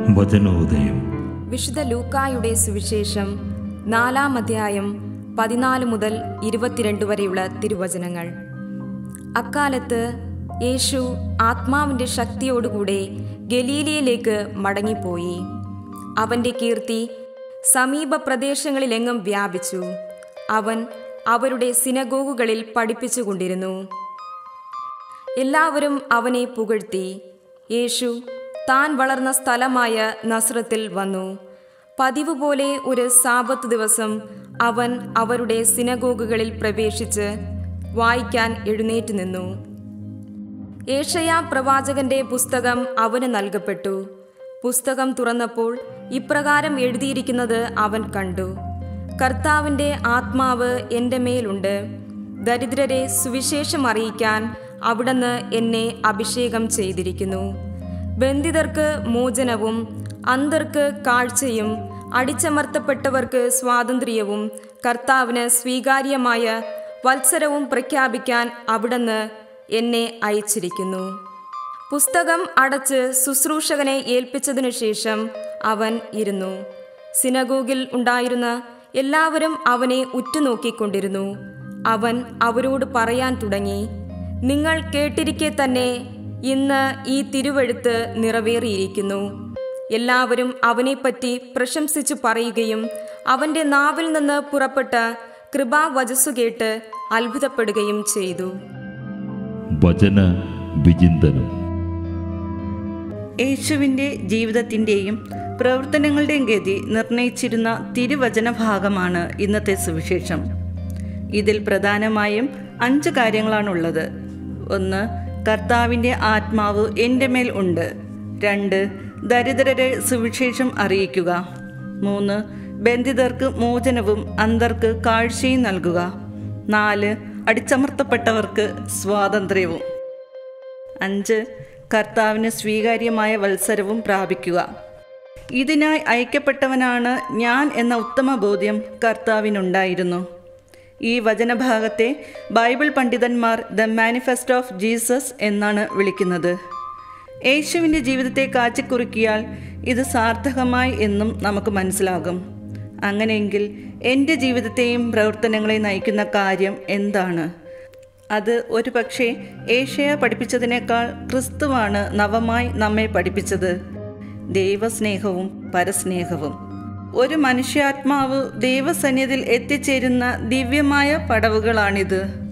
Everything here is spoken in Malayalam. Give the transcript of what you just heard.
വചനോദയം. വിശുദ്ധ ലൂക്കായുടെ സുവിശേഷം 4-ാം അധ്യായം 14 മുതൽ 22 വരെയുള്ള തിരുവചനങ്ങൾ. അക്കാലത്ത് യേശു ആത്മാവിൻ്റെ ശക്തിയോടുകൂടെ ഗലീലയിലേക്ക് മടങ്ങിപ്പോയി. അവൻ്റെ കീർത്തി സമീപ പ്രദേശങ്ങളിലെങ്ങും വ്യാപിച്ചു. അവൻ അവരുടെ സിനഗോഗുകളിൽ പഠിപ്പിച്ചുകൊണ്ടിരുന്നു. എല്ലാവരും അവനെ പുകഴ്ത്തി. യേശു താൻ വളർന്ന സ്ഥലമായ നസ്രത്തിൽ വന്നു. പതിവ് പോലെ ഒരു സാബത്ത് ദിവസം അവൻ അവരുടെ സിനഗോഗുകളിൽ പ്രവേശിച്ച് വായിക്കാൻ എഴുന്നേറ്റ് നിന്നു. യേശയ്യാ പ്രവാചകന്റെ പുസ്തകം അവന് നൽകപ്പെട്ടു. പുസ്തകം തുറന്നപ്പോൾ ഇപ്രകാരം എഴുതിയിരിക്കുന്നത് അവൻ കണ്ടു: കർത്താവിൻ്റെ ആത്മാവ് എൻ്റെ മേലുണ്ട്. ദരിദ്രരെ സുവിശേഷം അറിയിക്കാൻ അവിടുന്ന് എന്നെ അഭിഷേകം ചെയ്തിരിക്കുന്നു. ബന്ധിതർക്ക് മോചനവും, അന്ധർക്ക് കാഴ്ചയും, അടിച്ചമർത്തപ്പെട്ടവർക്ക് സ്വാതന്ത്ര്യവും, കർത്താവിന് സ്വീകാര്യമായ വത്സരവും പ്രഖ്യാപിക്കാൻ അവിടുന്ന് എന്നെ അയച്ചിരിക്കുന്നു. പുസ്തകം അടച്ച് ശുശ്രൂഷകനെ ഏൽപ്പിച്ചതിനു ശേഷം അവൻ ഇരുന്നു. സിനഗോഗിൽ ഉണ്ടായിരുന്ന എല്ലാവരും അവനെ ഉറ്റുനോക്കിക്കൊണ്ടിരുന്നു. അവൻ അവരോട് പറയാൻ തുടങ്ങി: നിങ്ങൾ കേട്ടിരിക്കെ തന്നെ ഇന്ന് ഈ തിരുവെഴുത്ത് നിറവേറിയിരിക്കുന്നു. എല്ലാവരും അവനെപ്പറ്റി പ്രശംസിച്ചു പറയുകയും അവൻ്റെ നാവിൽ നിന്ന് പുറപ്പെട്ട കൃപാവചസ്സു കേട്ട് അത്ഭുതപ്പെടുകയും ചെയ്തു. വചന വിചിന്തനം. യേശുവിൻ്റെ ജീവിതത്തിൻ്റെയും പ്രവർത്തനങ്ങളുടെയും ഗതി നിർണയിച്ചിരുന്ന തിരുവചന ഭാഗമാണ് ഇന്നത്തെ സുവിശേഷം. ഇതിൽ പ്രധാനമായും 5 കാര്യങ്ങളാണുള്ളത്. 1. കർത്താവിൻ്റെ ആത്മാവ് എൻ്റെ മേൽ ഉണ്ട്. 2. ദരിദ്രരെ സുവിശേഷം അറിയിക്കുക. 3. ബന്ധിതർക്ക് മോചനവും അന്ധർക്ക് കാഴ്ചയും നൽകുക. 4. അടിച്ചമർത്തപ്പെട്ടവർക്ക് സ്വാതന്ത്ര്യവും. 5. കർത്താവിന് സ്വീകാര്യമായ വത്സരവും പ്രാപിക്കുക. ഇതിനായി അയക്കപ്പെട്ടവനാണ് ഞാൻ എന്ന ഉത്തമ ബോധ്യം കർത്താവിനുണ്ടായിരുന്നു. ഈ വചനഭാഗത്തെ ബൈബിൾ പണ്ഡിതന്മാർ ദ മാനിഫെസ്റ്റോ ഓഫ് ജീസസ് എന്നാണ് വിളിക്കുന്നത്. യേശുവിൻ്റെ ജീവിതത്തെ കാച്ചിക്കുറുക്കിയാൽ ഇത് സാർത്ഥകമായി എന്നും നമുക്ക് മനസ്സിലാകും. അങ്ങനെയെങ്കിൽ എൻ്റെ ജീവിതത്തെയും പ്രവർത്തനങ്ങളെയും നയിക്കുന്ന കാര്യം എന്താണ്? അത് ഒരു പക്ഷേ യേശയ്യാ പഠിപ്പിച്ചതിനേക്കാൾ ക്രിസ്തുവാണ് നവമായി നമ്മെ പഠിപ്പിച്ചത്: ദൈവസ്നേഹവും പരസ്നേഹവും. ഒരു മനുഷ്യാത്മാവ് ദൈവസന്നിധിയിൽ എത്തിച്ചേരുന്ന ദിവ്യമായ പടവുകളാണിത്.